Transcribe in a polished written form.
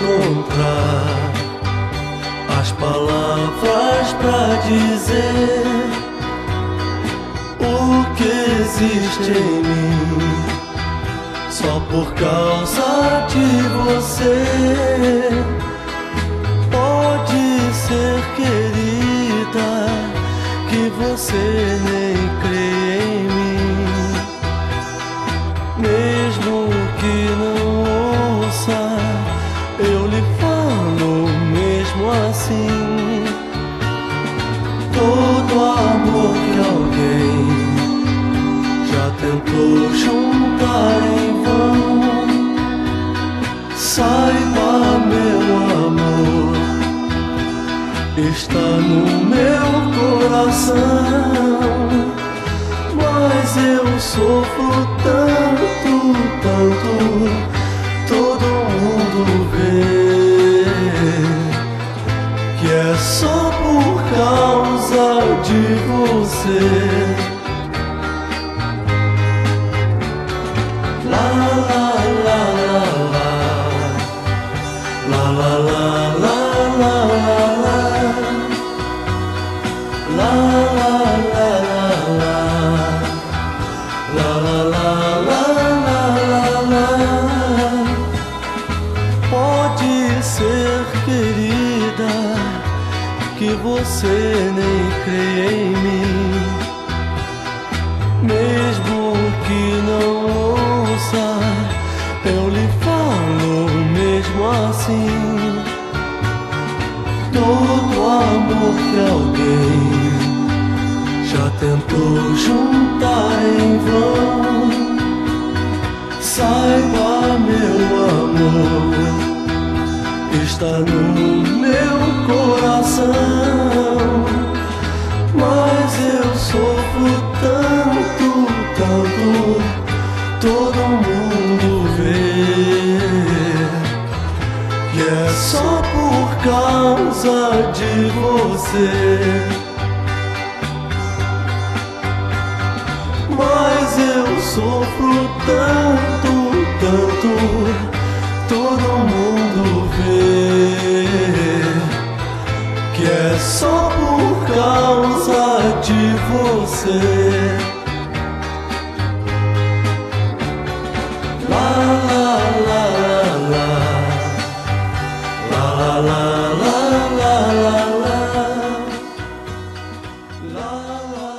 encontrar as palavras pra dizer o que existe em mim, só por causa de você. Pode ser, querida, que você nem crê em mim, mesmo que não ouça, eu lhe falo mesmo assim. Todo amor que alguém já tentou juntar em vão, saiba, meu amor, está no meu coração. Mas eu sofro tanto, tanto, todo mundo vê que é só por causa de você. La la la la la la la la la la la. Pode ser, querida, que você nem crê em mim, mesmo que não ouça, eu lhe falo mesmo assim. Todo amor que alguém já tentou juntar em vão, saiba, meu amor, está no meu coração. Mas eu sofro tanto, tanto, todo mundo vê que é só por causa de você. Mas eu sofro tanto, tanto, todo mundo vê que é só por causa de você. La la la la la la la la la la la la.